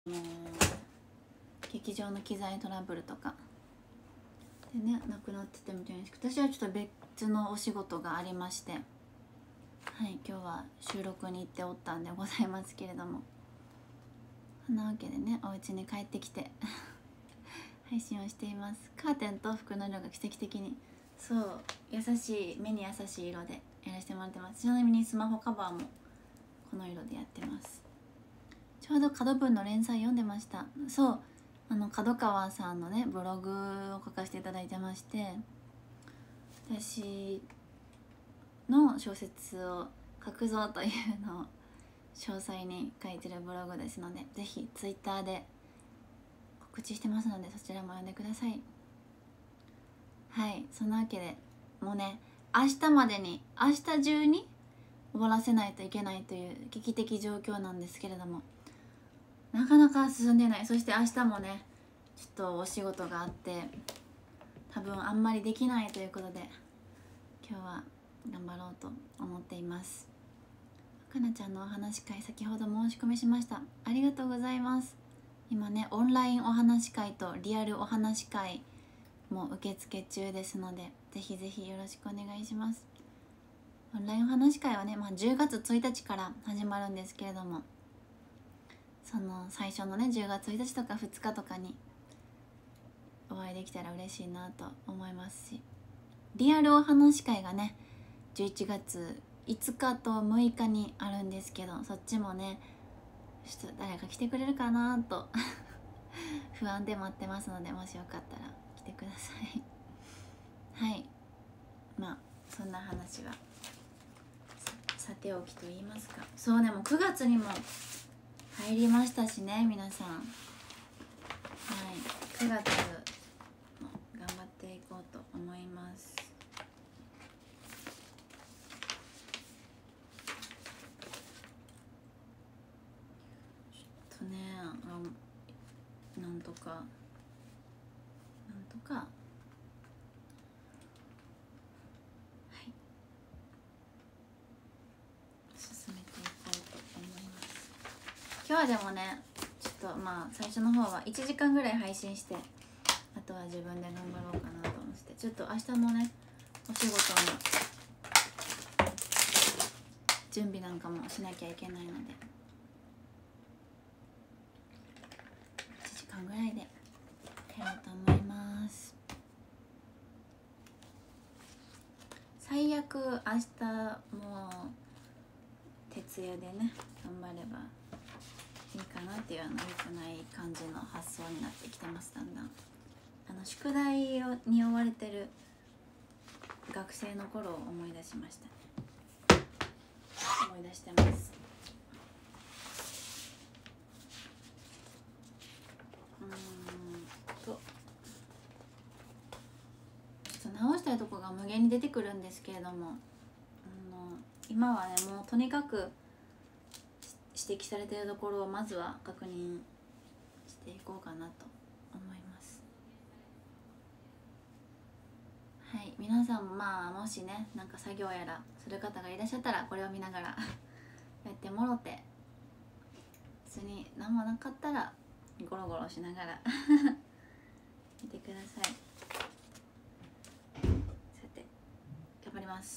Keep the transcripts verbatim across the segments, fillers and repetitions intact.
もう劇場の機材トラブルとかでねなくなってたみたいですけど、私はちょっと別のお仕事がありまして、はい、今日は収録に行っておったんでございますけれども、そんなわけでねお家に帰ってきて配信をしています。カーテンと服の色が奇跡的にそう優しい目に優しい色でやらせてもらってます。ちなみにスマホカバーもこの色でやってます。ちょうど角文の連載読んでました。そうあの角川さんのねブログを書かせていただいてまして、私の小説を書くぞというのを詳細に書いてるブログですので、ぜひツイッターで告知してますのでそちらも読んでください。はい、そんなわけでもうね明日までに明日中に終わらせないといけないという危機的状況なんですけれども、なかなか進んでない。そして明日もねちょっとお仕事があって多分あんまりできないということで今日は頑張ろうと思っています。かなちゃんのお話し会先ほど申し込みしました。ありがとうございます。今ねオンラインお話し会とリアルお話し会も受付中ですので、ぜひぜひよろしくお願いします。オンラインお話し会はね、まあ、じゅうがつついたちから始まるんですけれども、その最初のねじゅうがつついたちとかふつかとかにお会いできたら嬉しいなと思いますし、リアルお話し会がねじゅういちがついつかとむいかにあるんですけど、そっちもねちょっと誰か来てくれるかなと不安で待ってますので、もしよかったら来てくださいはい、まあそんな話はさておきと言いますか、そうねもうくがつにも入りましたしね皆さん。はい、くがつも頑張っていこうと思います。ちょっとねあなんとかなんとかはい進めていこうと思います。今日はでもねちょっとまあ最初の方はいちじかんぐらい配信して、あとは自分で頑張ろうかなと思って、ちょっと明日のねお仕事の準備なんかもしなきゃいけないのでいちじかんぐらいでやろうと思います。最悪明日もう徹夜でね頑張ればいいかなっていうの良くない感じの発想になってきてます。だんだんあの宿題をに追われてる学生の頃を思い出しましたね。思い出してます。うーんとちょっと直したいとこが無限に出てくるんですけれども、あの今はねもうとにかく指摘されているところをまずは確認していこうかなと思います。はい、皆さんもまあもしねなんか作業やらする方がいらっしゃったらこれを見ながらやってもろて、別に何もなかったらゴロゴロしながら見てください。さて頑張ります。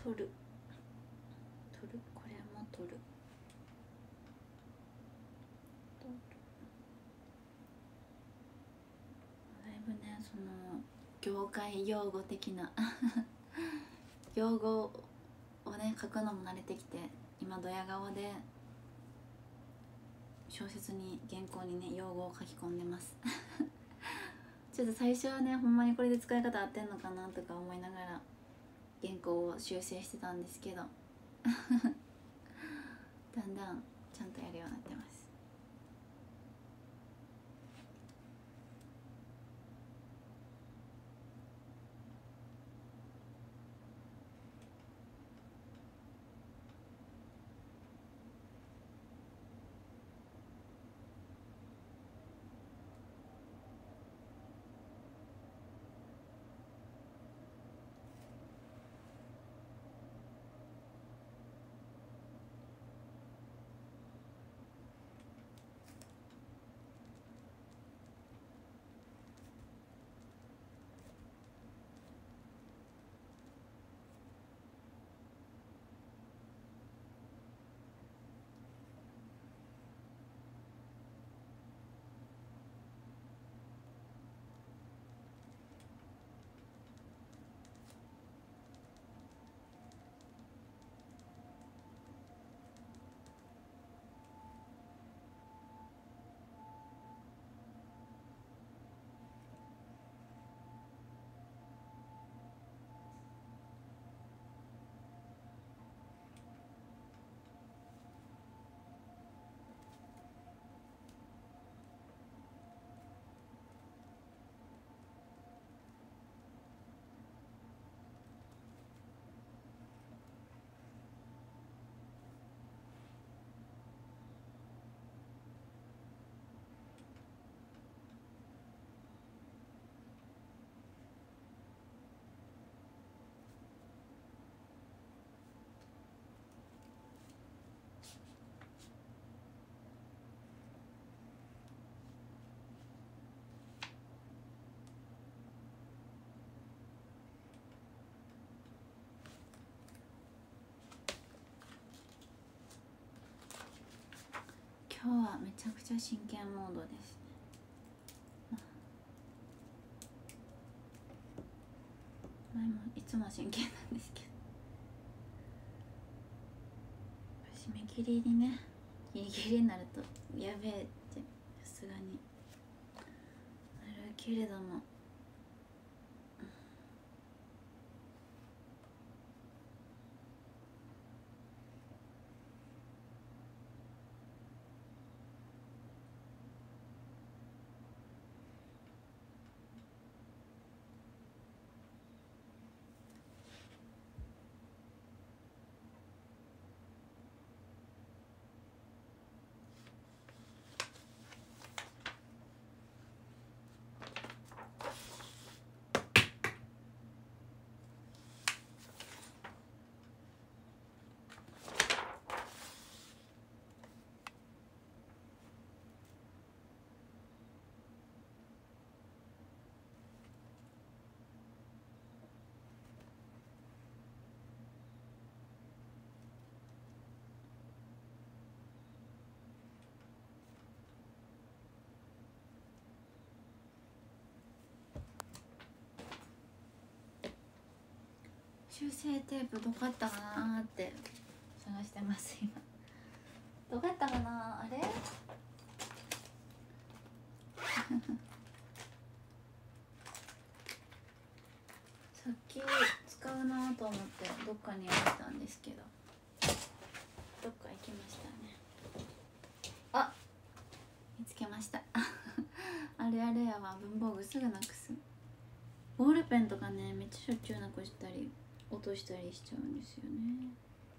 取る取るこれも取るだいぶね、その業界用語的な用語をね書くのも慣れてきて、今ドヤ顔で小説に原稿にね用語を書き込んでますちょっと最初はね、ほんまにこれで使い方合ってんのかなとか思いながら原稿を修正してたんですけどだんだんちゃんとやるようになってます。今日はめちゃくちゃ真剣モードですね。前もいつも真剣なんですけど、締め切りにねギリギリになるとやべえってさすがになるけれども、修正テープどこあったかなーって探してます今。どこやったかなあれさっき使うなと思ってどっかにあったんですけど、どっか行きましたね。あ、見つけましたあれあれやわ、文房具すぐなくす。ボールペンとかねめっちゃしょっちゅうなくしたり落としたりしちゃうんですよね。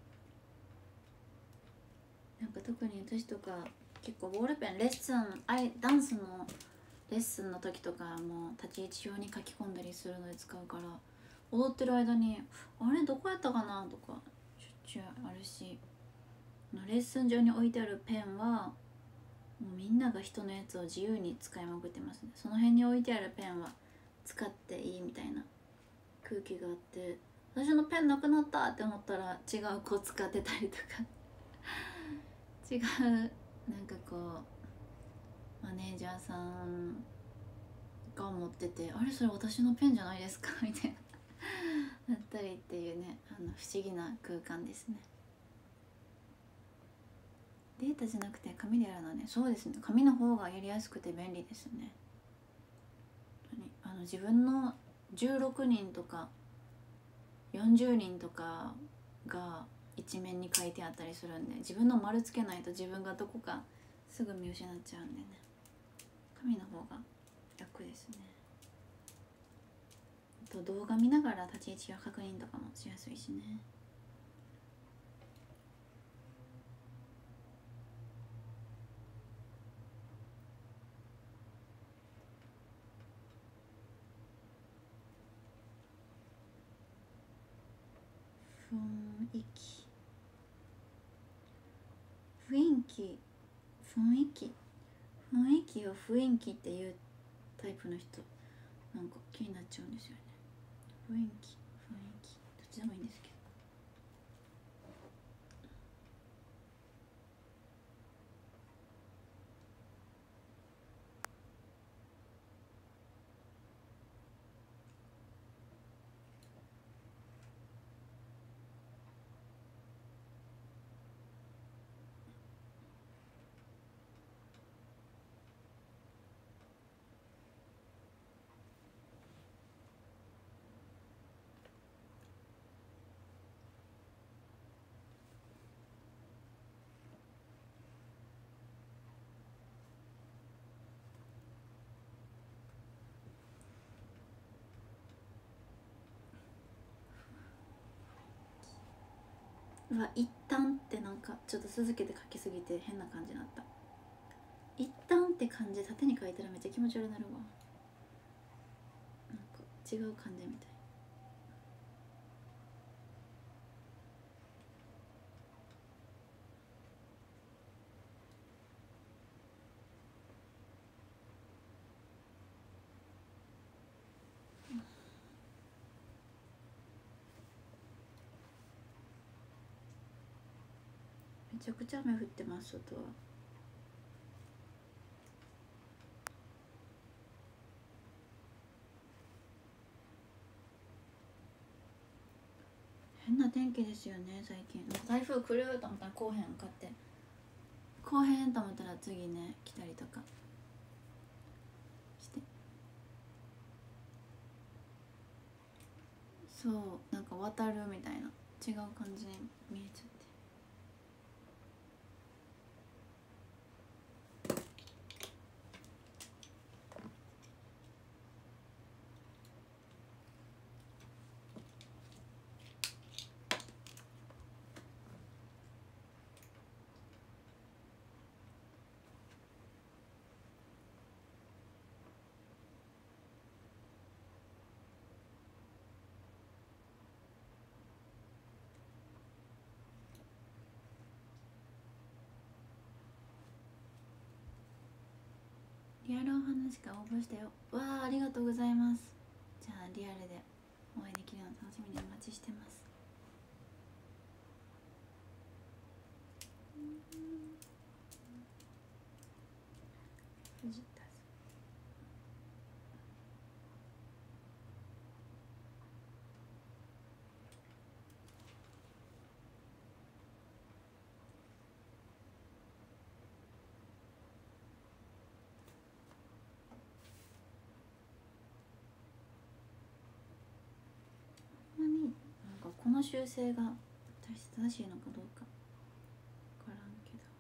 なんか特に私とか結構ボールペンレッスンあいダンスのレッスンの時とかも立ち位置表に書き込んだりするので使うから、踊ってる間にあれどこやったかなとかしょっちゅうあるし、レッスン上に置いてあるペンはもうみんなが人のやつを自由に使いまくってますね。その辺に置いてあるペンは使っていいみたいな空気があって、 私のペンなくなったって思ったら違う子使ってたりとか違うなんかこうマネージャーさんが持ってて、あれそれ私のペンじゃないですかみたいななったりっていうね、あの不思議な空間ですね。データじゃなくて紙でやるのはね、そうですね、紙の方がやりやすくて便利ですね。あの自分のじゅうろくにんとかよんじゅうにんとかが一面に書いてあったりするんで、自分の丸つけないと自分がどこかすぐ見失っちゃうんでね、紙の方が楽ですね。あと動画見ながら立ち位置を確認とかもしやすいしね。雰囲気雰囲気雰囲気雰囲気を雰囲気っていうタイプの人なんか気になっちゃうんですよね。雰囲気雰囲気どっちでもいいんですけど、うわ一旦ってなんかちょっと続けて書きすぎて変な感じになった。一旦って漢字縦に書いたらめっちゃ気持ち悪くなるわ。なんか違う漢字みたい。めちゃくちゃ雨降ってます外は。変な天気ですよね最近。台風来ると思ったら来おへんかって、来へんと思ったら次ね来たりとかして、そうなんか渡るみたいな違う感じに見えちゃって。リアルお話か応募したよ。わあ、ありがとうございます。じゃあリアルでお会いできるの楽しみにお待ちしてます。藤田さん、ほんまになんかこの修正が正しいのかどうか分からんけど、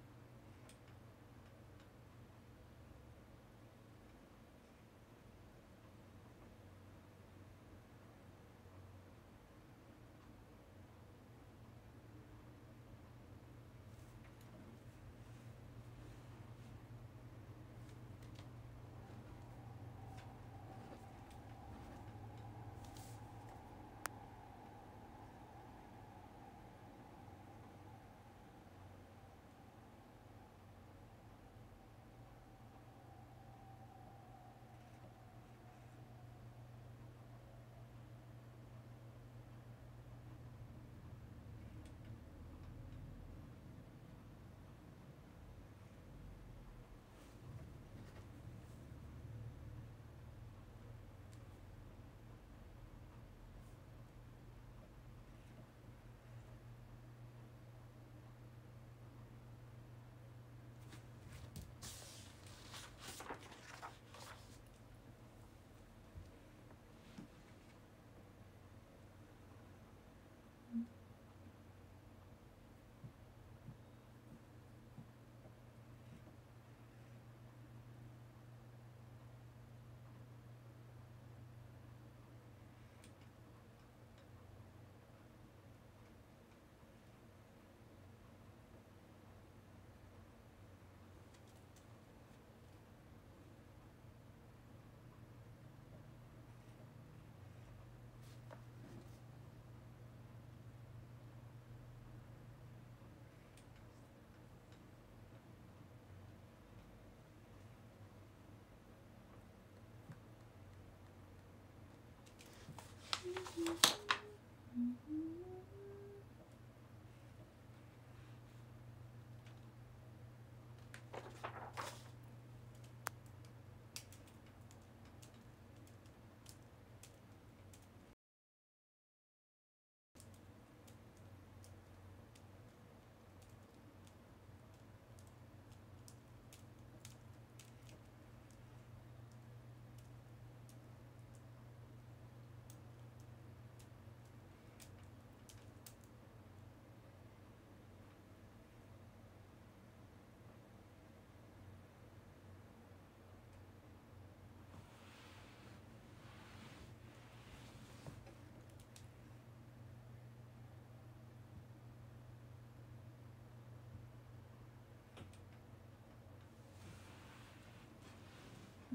うん。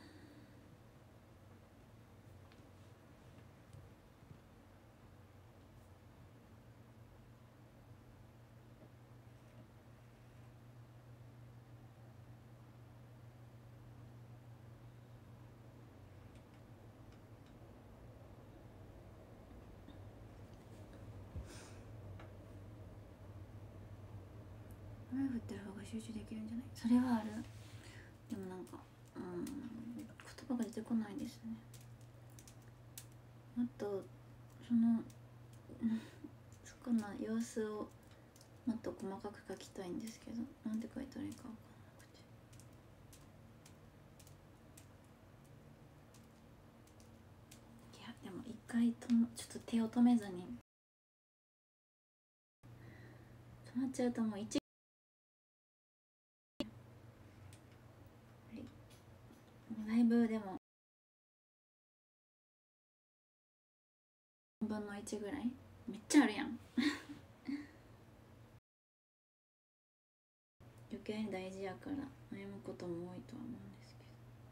雨降ってる方が集中できるんじゃない？それはある。でもなんかうん言葉が出てこないですね。あとそのそこの様子をもっと細かく書きたいんですけど、なんて書いたらいいか分かんなくて。いやでも一回ともちょっと手を止めずに止まっちゃうともう一ライブでもよんぶんのいちぐらいめっちゃあるやん余計に大事やから悩むことも多いとは思うんですけど。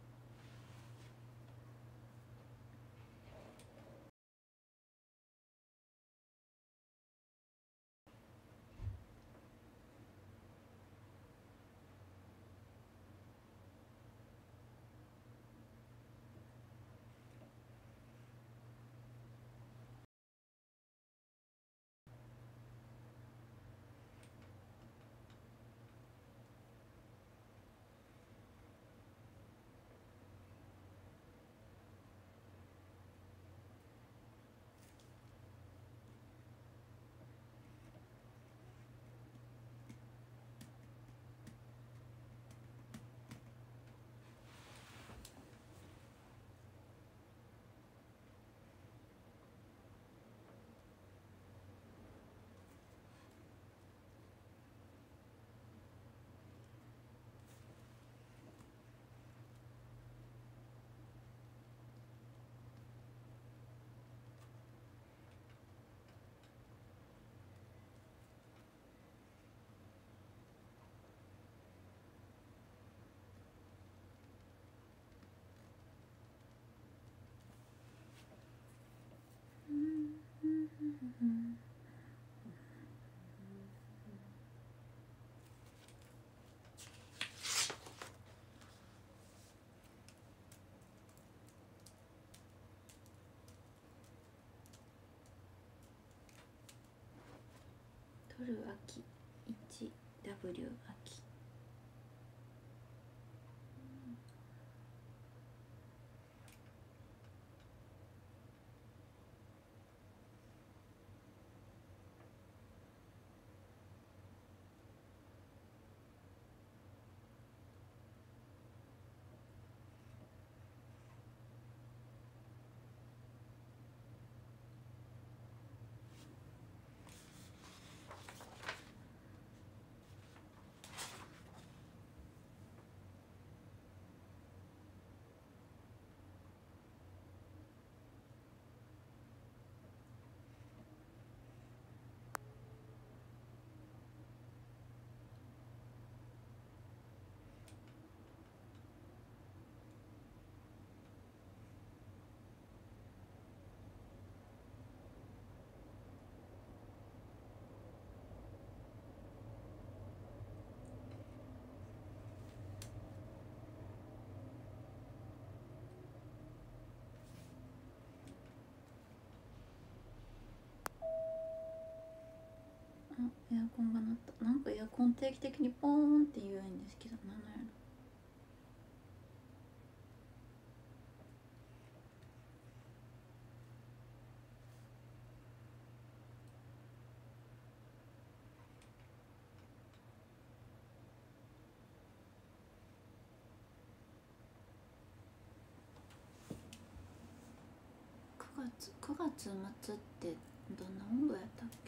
取る秋 いちダブリュー 秋。あ、エアコンが鳴った。なんかエアコン定期的にポーンって言うんですけど、なんなんやろ。くがつくがつ末ってどんな温度やったっけ？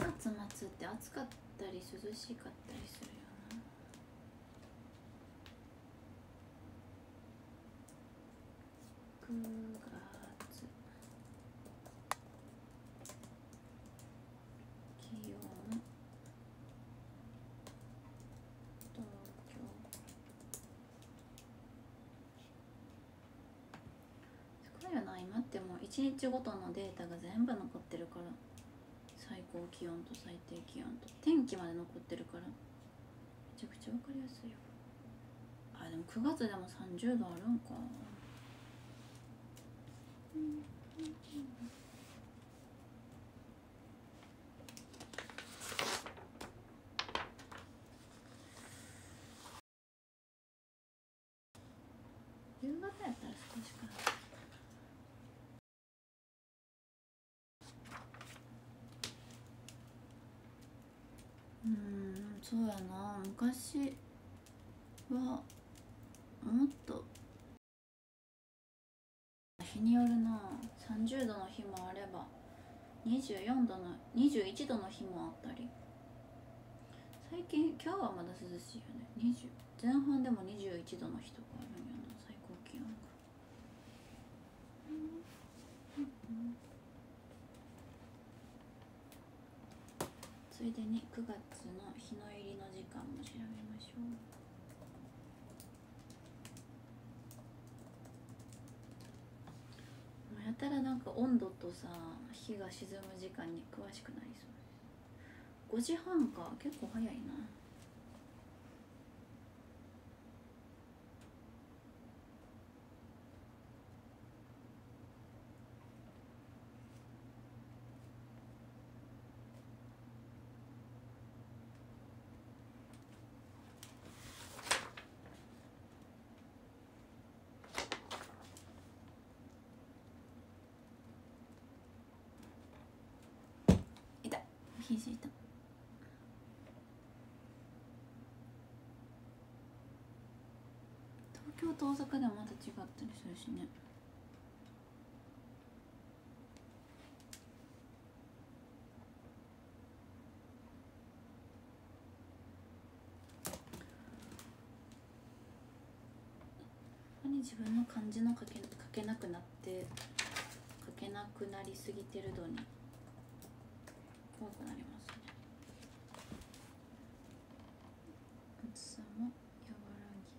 くがつ末って暑かったり涼しかったりするよな。くがつ気温東京すごいよな。今ってもういちにちごとのデータが全部残ってるから、最高気温と最低気温と天気まで残ってるからめちゃくちゃ分かりやすいよ。あ、でもくがつでもさんじゅうどあるんか。うんうんうん、夕方やったら少しかな。うーん、そうやな。昔はもっと日によるな。さんじゅうどの日もあればにじゅうよんどのにじゅういちどの日もあったり。最近今日はまだ涼しいよね。にじゅう前半でもにじゅういちどの日とかあるんやな、最高気温が。うんうんうん、ついでにくがつの日の入りの時間も調べましょう。やたらなんか温度とさ、日が沈む時間に詳しくなりそう。ごじはんか、結構早いな。痛い、肘痛い。東京と大阪でもまた違ったりするしね。自分の漢字の書け、書けなくなって書けなくなりすぎてる度に怖くなりますね。暑さも和らぎ。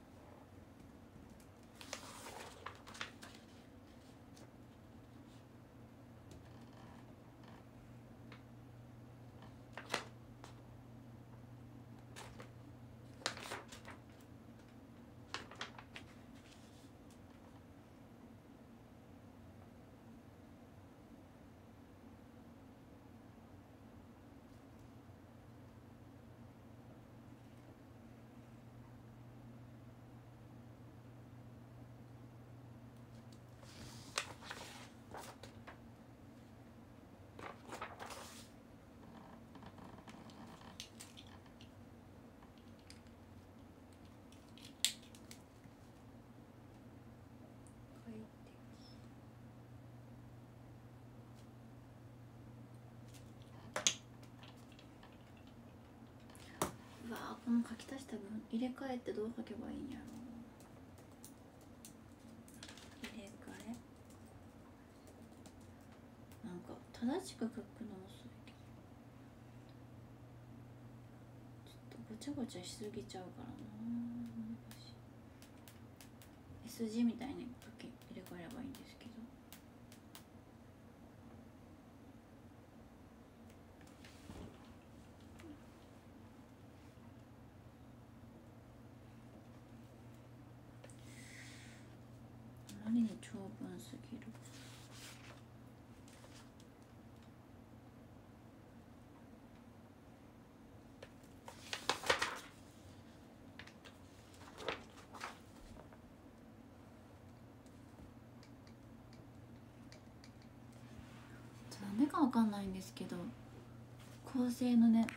うわー、この書き足した分入れ替えってどう書けばいいんやろう。入れ替えなんか正しく書くのもそうやけど、ちょっとごちゃごちゃしすぎちゃうからな。難しい。 S 字みたいに書き入れ替えればいいんですけど。あまりに長文すぎる。ダメかわかんないんですけど、構成のね、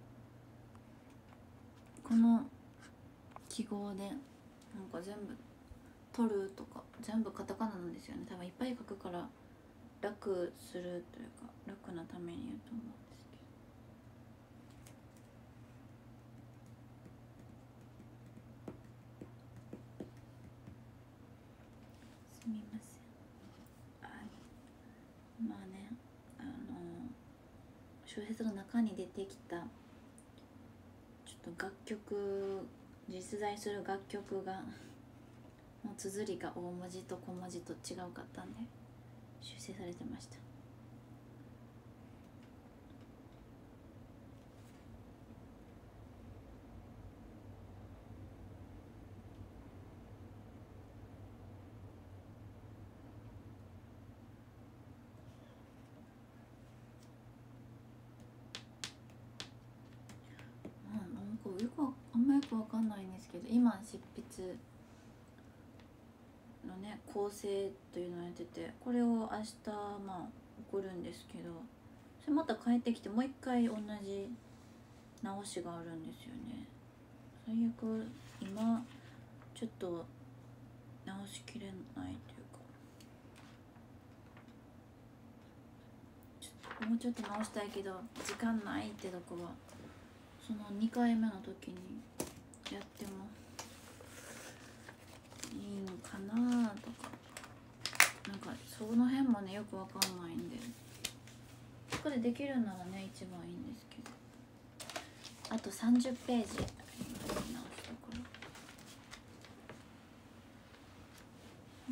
この記号でなんか全部取るとか全部カタカナなんですよね。多分いっぱい書くから楽するというか楽なために言うと思うんですけど。 小説の中に出てきたちょっと楽曲、実在する楽曲がの綴りが大文字と小文字と違うかったんで修正されてました。よくあんまよくわかんないんですけど、今執筆のね構成というのをやってて、これを明日まあ送るんですけど、それまた帰ってきてもう一回同じ直しがあるんですよね。最悪今ちょっと直しきれないというか、ちょっともうちょっと直したいけど時間ないってとこはそのにかいめの時にやってもいいんかなとか、なんかその辺もねよくわかんないんで、ここでできるならね一番いいんですけど、あとさんじゅっページ直すところ、うん、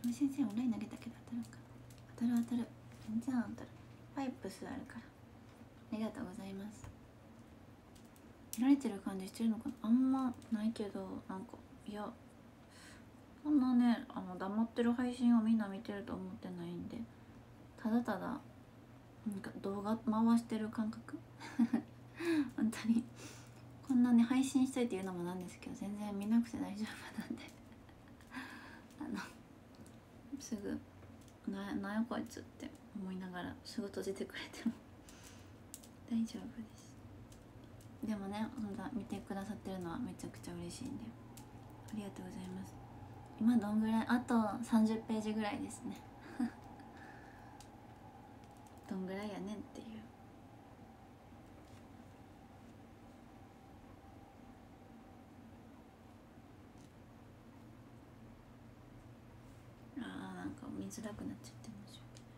森先生オンライン投げたけど当たるか当たる当たる全然当たるパイプスあるからありがとうございます。見られてる感じしてるのかな。あんまないけどなんかいやそんなねあの黙ってる配信をみんな見てると思ってないんでただただなんか動画回してる感覚本当にこんなね配信しといて言うのもなんですけど全然見なくて大丈夫なんであのすぐななんやこいつって思いながらすぐ閉じてくれても大丈夫です。でもねほんと見てくださってるのはめちゃくちゃ嬉しいんでありがとうございます。今どんぐらいあとさんじゅっページぐらいですねどんぐらいやねんっていうあーなんか見づらくなっちゃって申し訳ない。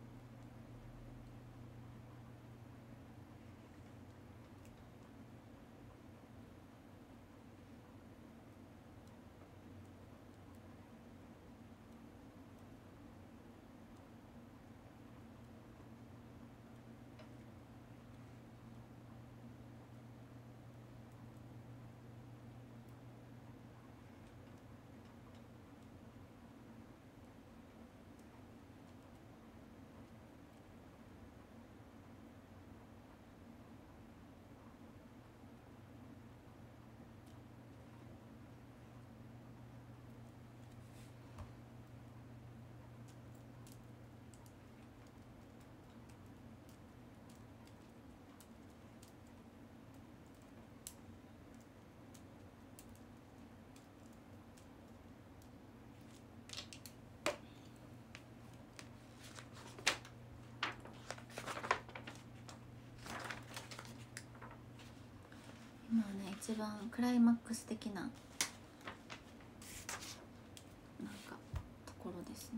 今はね一番クライマックス的ななんかところですね。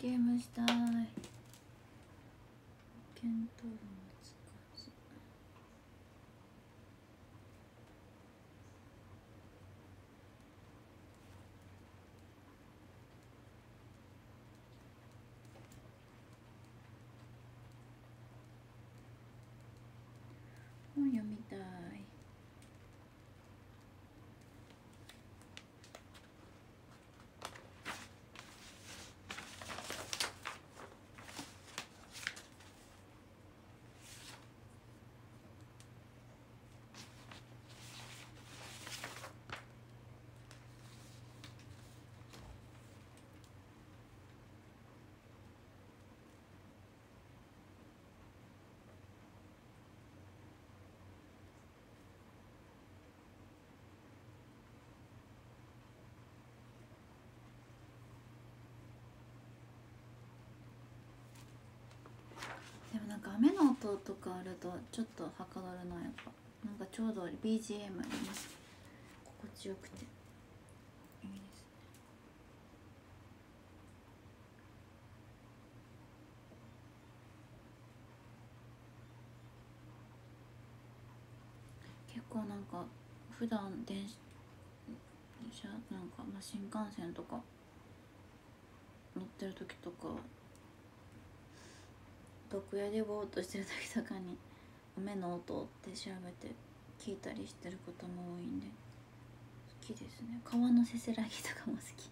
ゲームしたい。ケントロのつかず。本読みたい。でもなんか雨の音とかあるとちょっとはかどるな。やっぱなんかちょうど ビージーエム に心地よくていいですね。結構なんか普段電車なんか、まあ、新幹線とか乗ってる時とか楽屋でぼーっとしてる時とかに雨の音って調べて聞いたりしてることも多いんで好きですね。川のせせらぎとかも好き。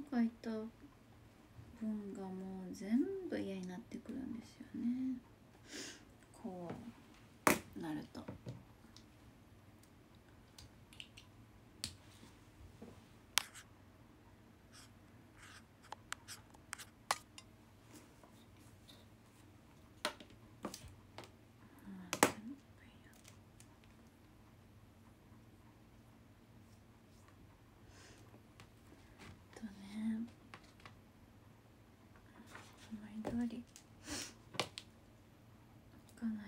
書いた文がもう全部嫌になってくるんですよね、こうなると。通りいかない。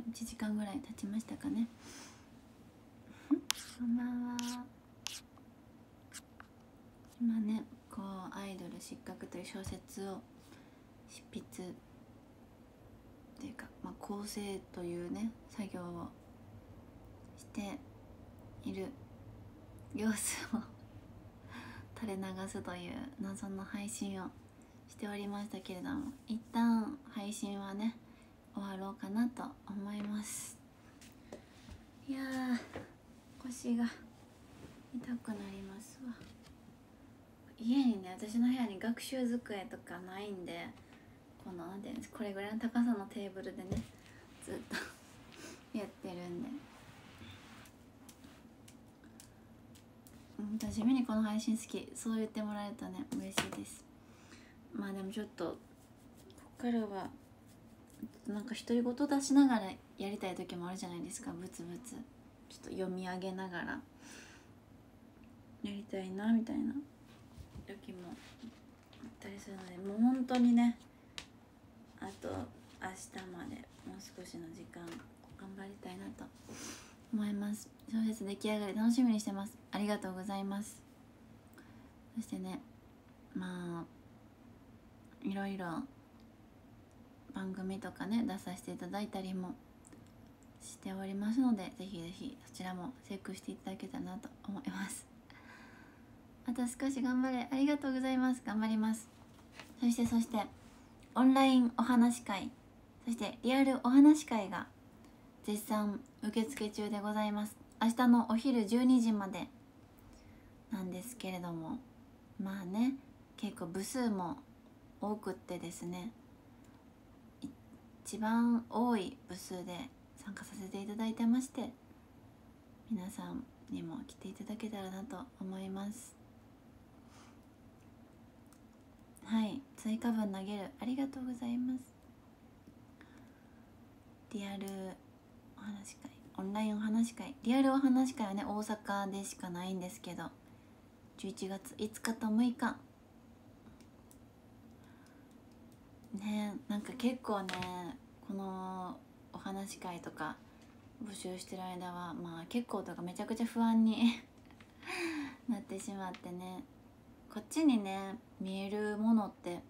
いちじかんぐらい経ちましたかね。こんばんは。今ねこう「アイドル失格」という小説を執筆っていうか、まあ、構成というね作業をしている様子を垂れ流すという謎の配信をしておりましたけれども、一旦配信はね終わろうかなと思います。いやー腰が痛くなりますわ。家にね、私の部屋に学習机とかないんで、このなんていうんです、これぐらいの高さのテーブルでねずっとやってるんで、地味にこの配信好き、そう言ってもらえるとね嬉しいです。まあでもちょっとこっからはなんか独り言出しながらやりたい時もあるじゃないですか。ブツブツちょっと読み上げながらやりたいなみたいな時もあったりするので、もう本当にねあと明日までもう少しの時間頑張りたいなと思います。小説出来上がり楽しみにしてます。ありがとうございます。そしてね、まあいろいろ番組とかね出させていただいたりもしておりますので、ぜひぜひそちらもチェックしていただけたらなと思います。あと少し頑張れ。ありがとうございます。頑張ります。そしてそしてオンラインお話会、そしてリアルお話会が絶賛受付中でございます。明日のお昼じゅうにじまでなんですけれども、まあね結構部数も多くってですね、一番多い部数で参加させていただいてまして、皆さんにも来ていただけたらなと思います。はい、追加分投げる、ありがとうございます。リアルお話会、オンラインお話会、リアルお話会はね大阪でしかないんですけど、じゅういちがついつかとむいかね、なんか結構ねこのお話会とか募集してる間はまあ結構とかめちゃくちゃ不安になってしまってね、こっちにね見えるものって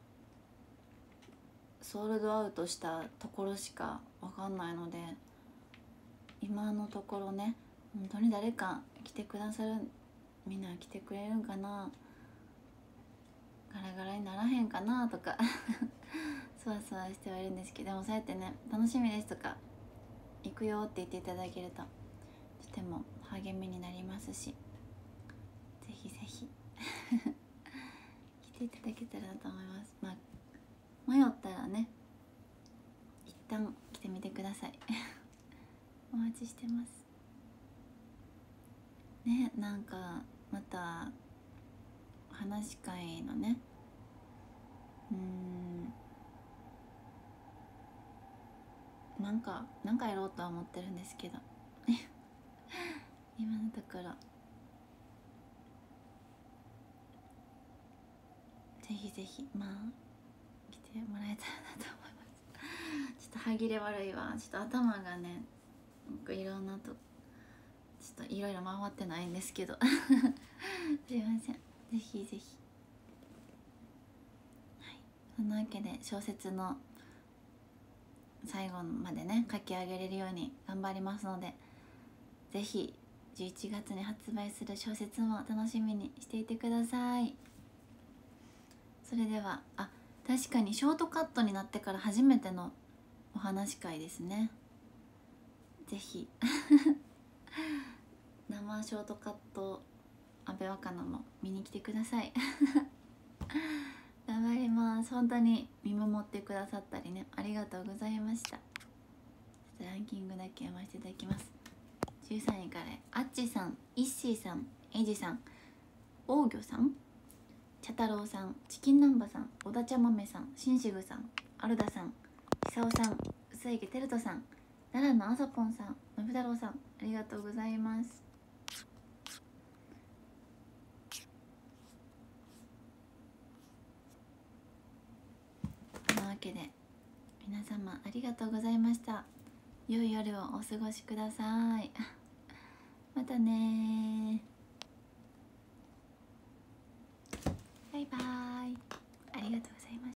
ソールドアウトしたところしかわかんないので、今のところね本当に誰か来てくださる、みんな来てくれるんかな、ガラガラにならへんかなとかそわそわしてはいるんですけど、でもそうやってね楽しみですとか行くよって言っていただけるととても励みになりますし、ぜひぜひ来ていただけたらなと思います。まあ迷ったらね一旦来てみてくださいお待ちしてますね。なんかまた話し会のね、うーんなんかなんかやろうとは思ってるんですけど今のところぜひぜひまあ来てもらえたらなと思います。ちょっと歯切れ悪いわ、ちょっと頭がねいろんなとちょっといろいろ回ってないんですけどすいません。ぜひぜひ、はい、そんなわけで小説の最後までね書き上げれるように頑張りますので、ぜひじゅういちがつに発売する小説も楽しみにしていてください。それでは、あ、確かにショートカットになってから初めてのお話会ですね。ぜひ生ショートカット阿部若菜も見に来てください頑張ります。本当に見守ってくださったりねありがとうございました。ランキングだけ読ませていただきます。じゅうさんいからあっちさん、いっしーさん、えいじさん、おうぎょさん、茶太郎さん、チキン南波さん、小田茶豆さん、しんしぐさん、アルダさん、久尾さん、薄池てるとさん、奈良のあさぽんさん、のぶ太郎さん、ありがとうございます。というわけで皆様ありがとうございました。 良い夜をお過ごしください。またね、バイバーイ。